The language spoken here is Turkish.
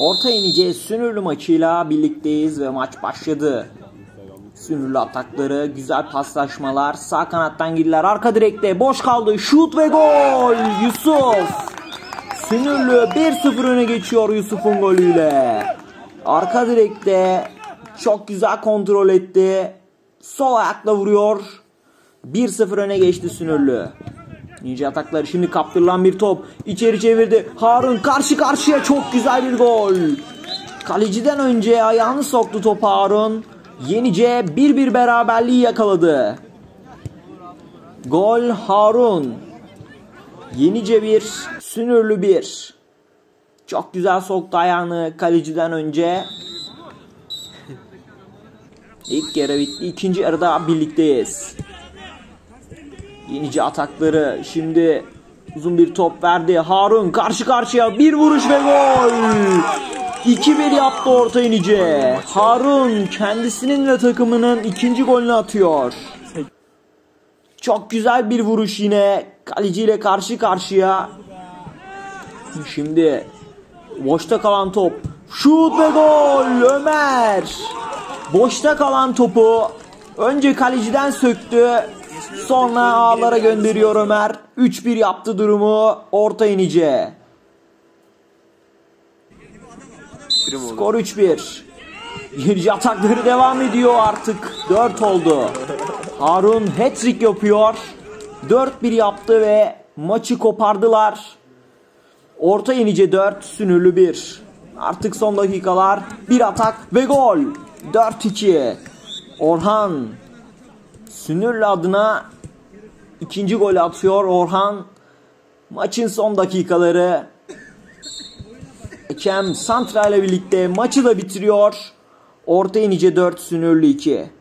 Orta İnice Sünürlü maçıyla birlikteyiz ve maç başladı. Sünürlü atakları, güzel paslaşmalar, sağ kanattan girdiler, arka direkte boş kaldı, şut ve gol. Yusuf. Sünürlü 1-0 öne geçiyor Yusuf'un golüyle. Arka direkte çok güzel kontrol etti. Sol ayakla vuruyor. 1-0 öne geçti Sünürlü. Nice atakları, şimdi kaptırılan bir top. İçeri çevirdi. Harun karşı karşıya, çok güzel bir gol. Kaleciden önce ayağını soktu topa Harun. Yenice 1-1 beraberliği yakaladı. Gol Harun. Yenice 1, Sünürlü 1. Çok güzel soktu ayağını kaleciden önce. İlk yarı bitti. İkinci yarıda birlikteyiz. Yenice atakları, şimdi uzun bir top verdi. Harun karşı karşıya, bir vuruş ve gol. 2-1 yaptı Orta Yenice. Harun kendisinin ve takımının ikinci golünü atıyor. Çok güzel bir vuruş yine. Kaleciyle karşı karşıya. Şimdi boşta kalan top. Şut ve gol. Ömer. Boşta kalan topu önce kaleciden söktü. Sonra ağlara gönderiyor Ömer. 3-1 yaptı durumu Orta Yenice. Skor 3-1. Yenice atakları devam ediyor artık. 4 oldu. Harun hat-trick yapıyor. 4-1 yaptı ve maçı kopardılar. Orta Yenice 4, Sünürlü 1. Artık son dakikalar. Bir atak ve gol. 4-2. Orhan Sünürlü adına ikinci golü atıyor Orhan. Maçın son dakikaları. Hakem Santra ile birlikte maçı da bitiriyor. Orta Yenice 4, Sünürlü 2.